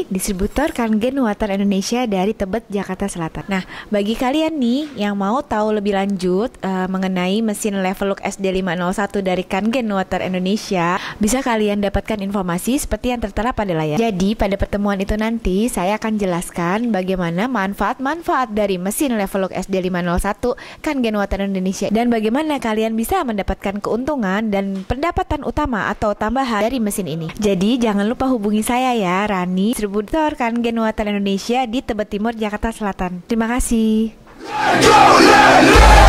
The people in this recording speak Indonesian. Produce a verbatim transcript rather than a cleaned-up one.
distributor Kangen Water Indonesia dari Tebet, Jakarta Selatan. Nah, bagi kalian nih yang mau tahu lebih lanjut uh, mengenai mesin Leveluk S D lima nol satu dari Kangen Water Indonesia, bisa kalian dapatkan informasi seperti yang tertera pada layar. Jadi, pada pertemuan itu nanti saya akan jelaskan bagaimana manfaat-manfaat dari mesin Leveluk S D lima nol satu Kangen Water Indonesia dan bagaimana kalian bisa mendapatkan keuntungan dan pendapatan utama atau tambahan dari mesin ini. Jadi, jangan lupa hubungi saya ya, Rani, distributor Kangen Water Indonesia di Tebet Timur, Jakarta Selatan. Terima kasih.